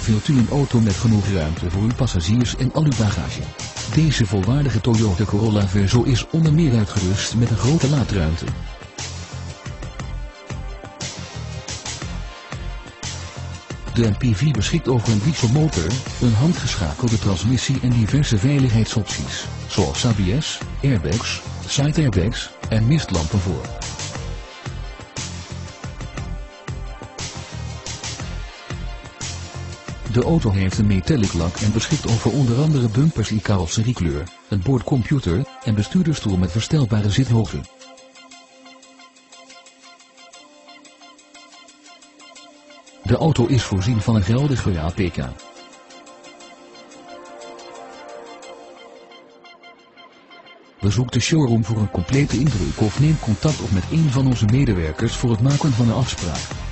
wilt u een auto met genoeg ruimte voor uw passagiers en al uw bagage. Deze volwaardige Toyota Corolla Verso is onder meer uitgerust met een grote laadruimte. De MPV beschikt over een dieselmotor, een handgeschakelde transmissie en diverse veiligheidsopties, zoals ABS, airbags, side airbags en mistlampen voor. De auto heeft een metallic lak en beschikt over onder andere bumpers in carrosseriekleur, een boordcomputer en bestuurdersstoel met verstelbare zithoogte. De auto is voorzien van een geldige APK. Bezoek de showroom voor een complete indruk of neem contact op met een van onze medewerkers voor het maken van een afspraak.